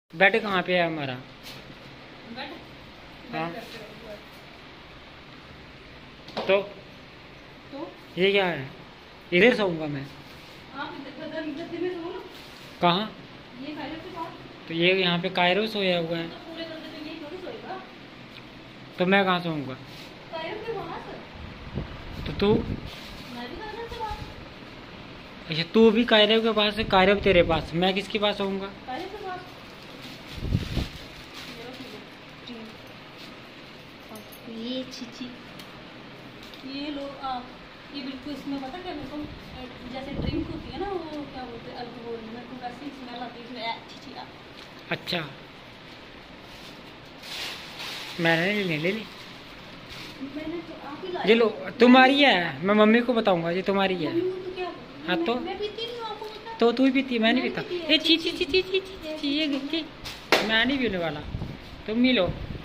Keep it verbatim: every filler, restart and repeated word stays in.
Bed कहाँ पे है हमारा? बेड हाँ तो तो ये क्या है? इधर सोऊंगा मैं? आप इधर इधर में सो ना। कहाँ? ये कायरे के पास। तो ये यहाँ पे कायरो सोया हुआ है, तो पूरे गद्दे पे यही थोड़ी सोएगा। तो मैं कहाँ सोऊंगा? कायरे के पास। तो तू? मैं भी कायरे के पास। अच्छा, तू भी कायरो के पास है, कायरो भी तेरे पास, मैं किसके पास सोऊंगा? कायरे के पास। ये छिची ये लो आप, ये बिल्कुल इसमें पता क्या बिल्कुल जैसे ड्रिंक होती है ना, वो क्या बोलते हैं अल्कोहल में, तो वैसी स्मेल आती है इसमें। ऐ, छिची आ। अच्छा, मैंने ले ली ले ली मैंने तो आप ही लाया। ये लो, तुम्हारी है, मैं मम्मी को बताऊंगा ये तुम्हारी है। मम्मी को तो क्या हाँ तो मैं पीती नहीं हूँ, आपको पता है। तो तू ही पीती है, मैं नहीं मैं पीता। पीती है। ये ची ची ची ची ची ची ची ये गई, मैं नहीं पीने वाला, तुम ही लो।